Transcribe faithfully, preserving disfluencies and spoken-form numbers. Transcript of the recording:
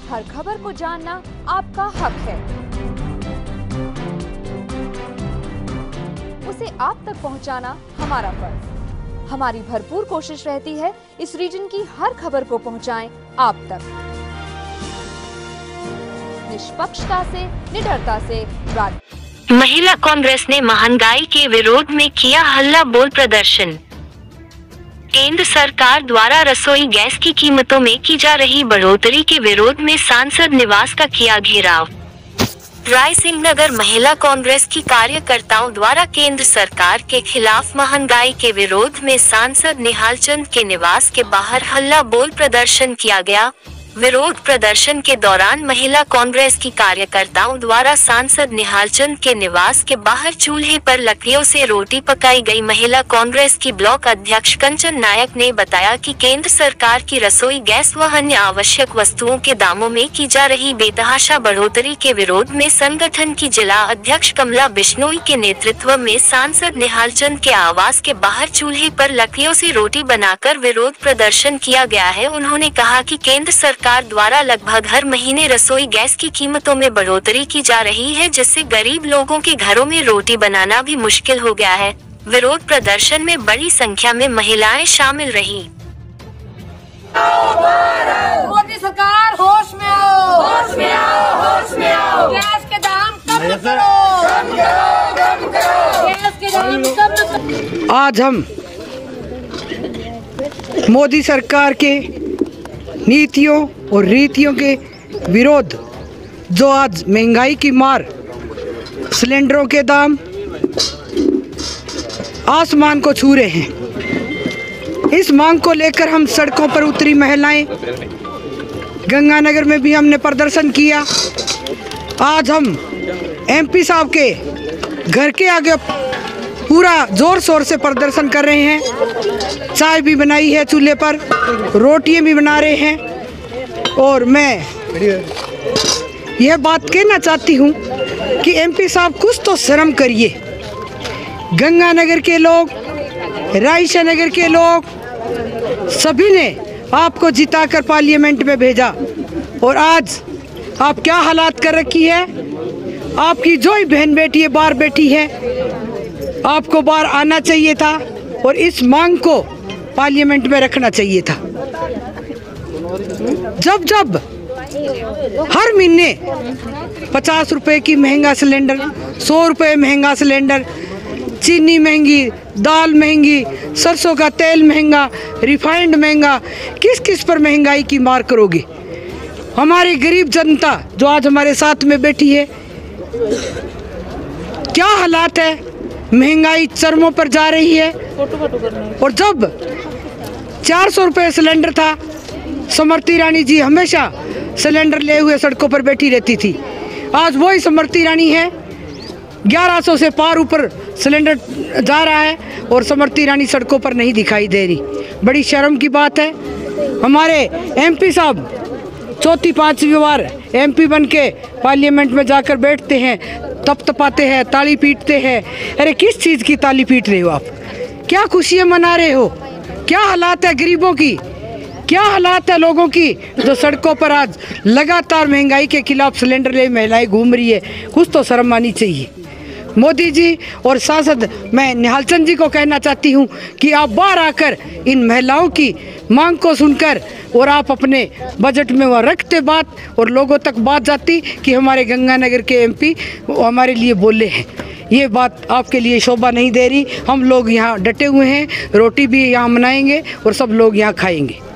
हर खबर को जानना आपका हक है। उसे आप तक पहुंचाना हमारा फर्ज। हमारी भरपूर कोशिश रहती है इस रीजन की हर खबर को पहुंचाएं आप तक, निष्पक्षता से, निडरता से। महिला कांग्रेस ने महंगाई के विरोध में किया हल्ला बोल प्रदर्शन। केंद्र सरकार द्वारा रसोई गैस की कीमतों में की जा रही बढ़ोतरी के विरोध में सांसद निवास का किया घेराव। रायसिंह नगर महिला कांग्रेस की कार्यकर्ताओं द्वारा केंद्र सरकार के खिलाफ महंगाई के विरोध में सांसद निहालचंद के निवास के बाहर हल्ला बोल प्रदर्शन किया गया। विरोध प्रदर्शन के दौरान महिला कांग्रेस की कार्यकर्ताओं द्वारा सांसद निहालचंद के निवास के बाहर चूल्हे पर लकड़ियों से रोटी पकाई गई। महिला कांग्रेस की ब्लॉक अध्यक्ष कंचन नायक ने बताया कि केंद्र सरकार की रसोई गैस व अन्य आवश्यक वस्तुओं के दामों में की जा रही बेतहाशा बढ़ोतरी के विरोध में संगठन की जिला अध्यक्ष कमला बिश्नोई के नेतृत्व में सांसद निहालचंद के आवास के बाहर चूल्हे पर लकड़ियों से रोटी बनाकर विरोध प्रदर्शन किया गया है। उन्होंने कहा कि केंद्र सरकार सरकार द्वारा लगभग हर महीने रसोई गैस की कीमतों में बढ़ोतरी की जा रही है, जिससे गरीब लोगों के घरों में रोटी बनाना भी मुश्किल हो गया है। विरोध प्रदर्शन में बड़ी संख्या में महिलाएं शामिल रही। मोदी सरकार होश में आओ, होश में आओ, होश में आओ। गैस के दाम कम करो, कम करो, कम करो। गैस के दाम कम करो। आज हम मोदी सरकार के नीतियों और रीतियों के विरोध, जो आज महंगाई की मार, सिलेंडरों के दाम आसमान को छू रहे हैं, इस मांग को लेकर हम सड़कों पर उतरी महिलाएं। गंगानगर में भी हमने प्रदर्शन किया। आज हम एमपी साहब के घर के आगे पूरा जोर शोर से प्रदर्शन कर रहे हैं। चाय भी बनाई है चूल्हे पर, रोटियां भी बना रहे हैं। और मैं यह बात कहना चाहती हूँ कि एमपी साहब कुछ तो शर्म करिए। गंगानगर के लोग, रायसिंह नगर के लोग, सभी ने आपको जिताकर पार्लियामेंट में भेजा और आज आप क्या हालात कर रखी है। आपकी जो ही बहन बेटी है बाहर बैठी है, आपको बाहर आना चाहिए था और इस मांग को पार्लियामेंट में रखना चाहिए था। जब जब हर महीने पचास रुपए की महंगा सिलेंडर, सौ रुपए महंगा सिलेंडर, चीनी महंगी, दाल महंगी, सरसों का तेल महंगा, रिफाइंड महंगा, किस किस पर महंगाई की मार करोगे। हमारी गरीब जनता जो आज हमारे साथ में बैठी है, क्या हालात है, महंगाई चरमों पर जा रही है। और जब चार सौ रुपये सिलेंडर था, स्मृति ईरानी जी हमेशा सिलेंडर ले हुए सड़कों पर बैठी रहती थी। आज वही स्मृति ईरानी है, ग्यारह सौ से पार ऊपर सिलेंडर जा रहा है और स्मृति ईरानी सड़कों पर नहीं दिखाई दे रही। बड़ी शर्म की बात है। हमारे एमपी साहब चौथी पांचवी बार एमपी बन के पार्लियामेंट में जाकर बैठते हैं, तप तपाते हैं, ताली पीटते हैं। अरे किस चीज़ की ताली पीट रहे हो आप? क्या खुशियाँ मना रहे हो? क्या हालात है गरीबों की? क्या हालात है लोगों की जो सड़कों पर आज लगातार महंगाई के खिलाफ सिलेंडर ले महिलाएं घूम रही है? कुछ तो शर्म आनी चाहिए। मोदी जी और सांसद मैं निहालचंद जी को कहना चाहती हूँ कि आप बाहर आकर इन महिलाओं की मांग को सुनकर और आप अपने बजट में वह रखते बात और लोगों तक बात जाती कि हमारे गंगानगर के एमपी हमारे लिए बोले हैं। ये बात आपके लिए शोभा नहीं दे रही। हम लोग यहाँ डटे हुए हैं, रोटी भी यहाँ मनाएंगे और सब लोग यहाँ खाएंगे।